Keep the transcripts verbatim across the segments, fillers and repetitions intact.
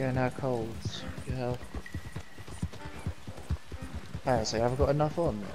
Yeah, now cold. Your health. Alright, so I've got enough on there.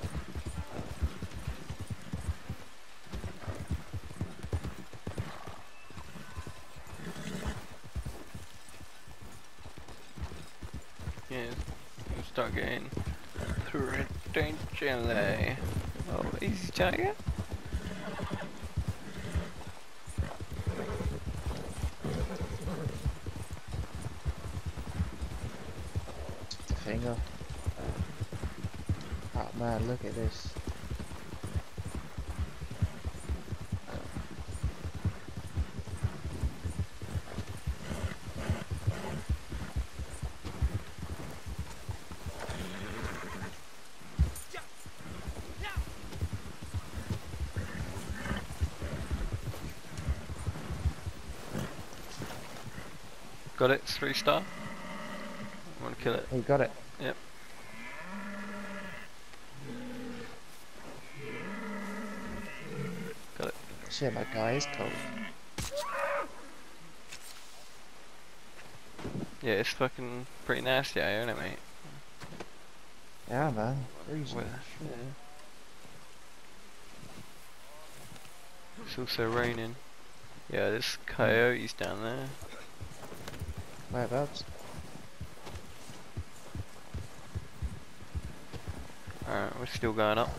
Yeah, start getting through it potentially. Oh, easy target. The finger. Oh man, look at this. Got it, it's three star. I want to kill it. Oh, you got it. Yep. Got it. Shit, my guy is cold. Yeah, it's fucking pretty nasty out here, isn't it, mate? Yeah, man. Freezing. Well, yeah. It's also raining. Yeah, there's coyotes down there. Whereabouts? Alright, we're still going up.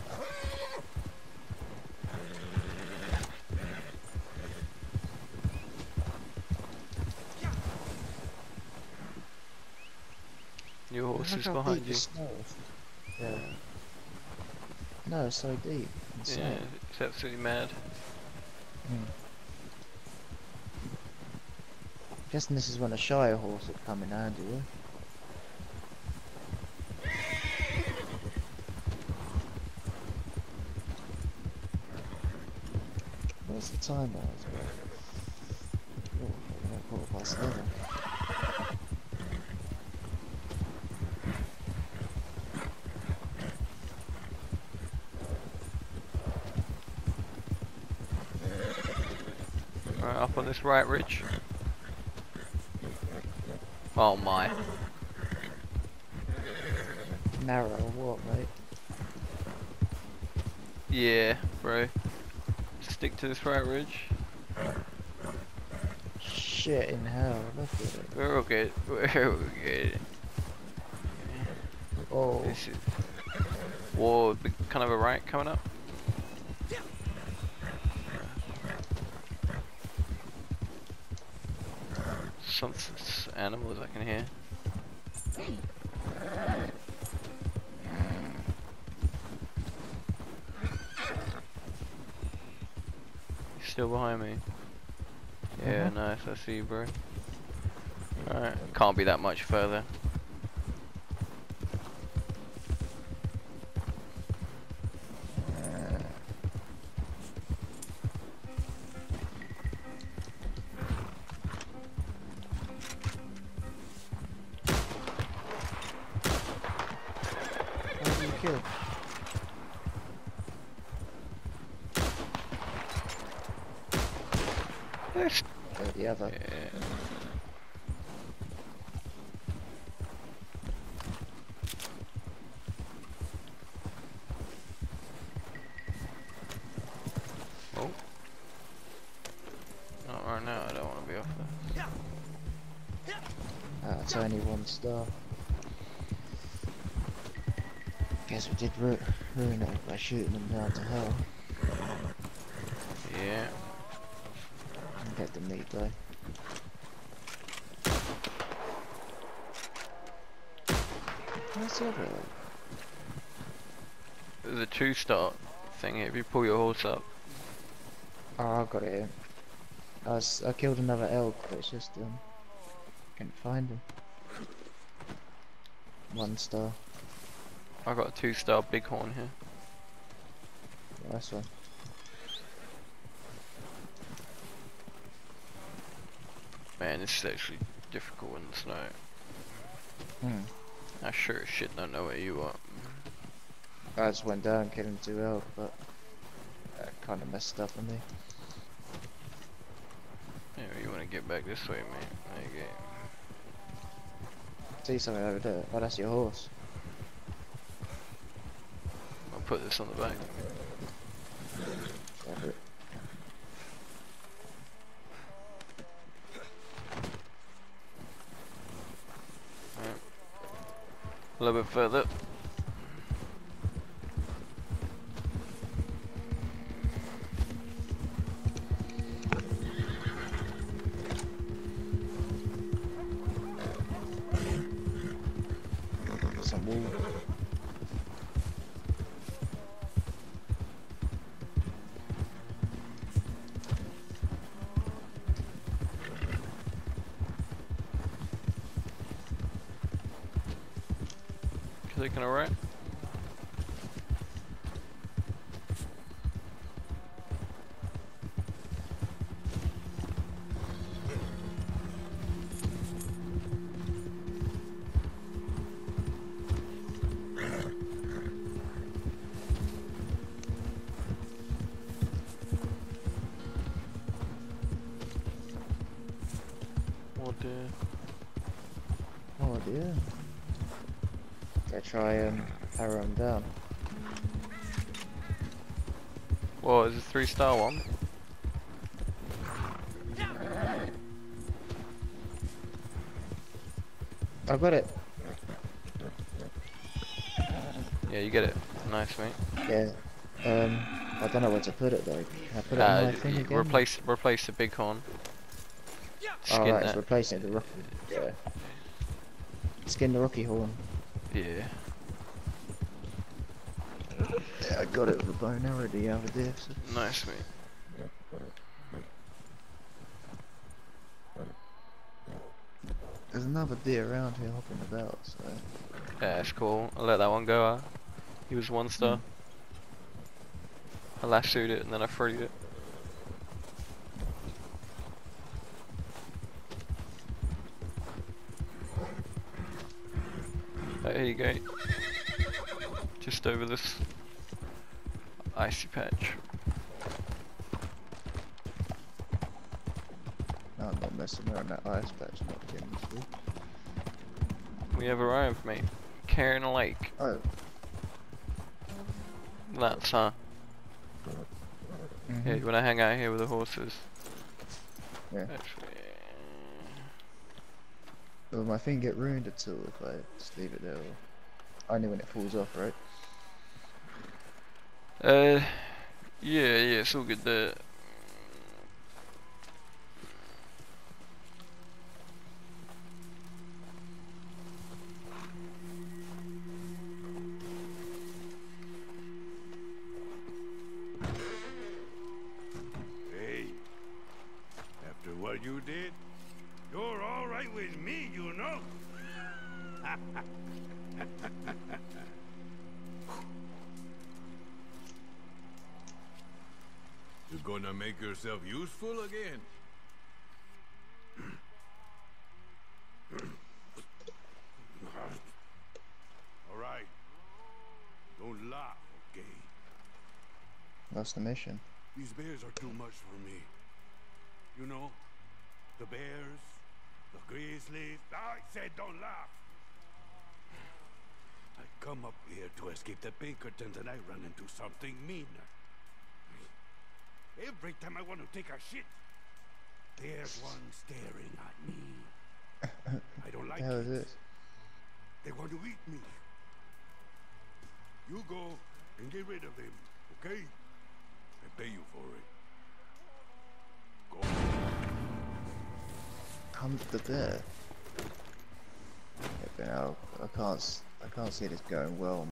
Your horse Look is how behind deep you. the snow is. Yeah. No, it's so deep. Insane. Yeah, it's absolutely mad. Hmm. Guessing this is when a Shire horse would come in handy, yeah? What's the time now as well? Oh, yeah, quarter past eleven. Alright, up on this right ridge. Oh my. Narrow or what, mate? Yeah, bro. Stick to this right ridge. Shit in hell, look at it. We're all good. We're all good. Oh, This is... Whoa, big, kind of a right coming up. Some s- animals I can hear. He's still behind me. Yeah, Mhm. nice, I see you, bro. Alright, can't be that much further. how do you kill? Yes. Oh, the other. Yeah. Oh. Not right now, I don't want to be off there. Ah, it's only one star. Guess we did ru ruin it by shooting them down to hell. Yeah. And get the meat though. Where's the other one? There's a two star thing here, if you pull your horse up. Oh, I got it here. I, was, I killed another elk, but it's just, um, can't find him. One star. I got a two star bighorn here. Nice one. Man, this is actually difficult in the snow. Hmm. I sure as shit don't know where you are. I just went down killing two elk, but that kind of messed up on me. Yeah, you want to get back this way, mate. There you go. see something over there. Oh, that's your horse. I'll put this on the back. Go for it. Right. A little bit further. Some wool. Clicking alright. What the? Oh dear. Gotta try um arrow him down. Whoa, is it a three star one? I got it. Yeah, you get it. Nice, mate. Yeah. Um, I don't know where to put it though. Can I put it Uh, on my thing y- again? replace replace the bighorn. Oh, Skin right, it's that. replacing the rocky. Yeah. Skin the rocky horn. Yeah. Yeah, I got it with a bow and arrow the other day. So. Nice, mate. There's another deer around here hopping about, so. Yeah, that's cool. I'll let that one go. Uh, he was one star. I lassoed it and then I freed it. Right, here you go. Just over this icy patch. No, I'm not messing around that ice patch, I'm not getting this food. We have arrived, mate. Cairn Lake. Oh. That's huh. Mm-hmm. Yeah, you wanna hang out here with the horses? Yeah. Actually, Will my thing get ruined at all if I just leave it there? Or only when it falls off, right? uh, yeah, yeah, it's all good there. Hey, after what you did, you're all right with me, you know. You're gonna make yourself useful again. All right. Don't laugh, okay? That's the mission. These bears are too much for me. You know, the bears, the grizzlies. I said don't laugh. I come up here to escape the Pinkertons and I run into something meaner. Every time I want to take a shit, there's one staring at me. I don't like What the hell is it. this? They want to eat me. You go and get rid of them, okay? I pay you for it. Go. Hunt the bear. Yeah, but now I can't. s- I can't see this going well.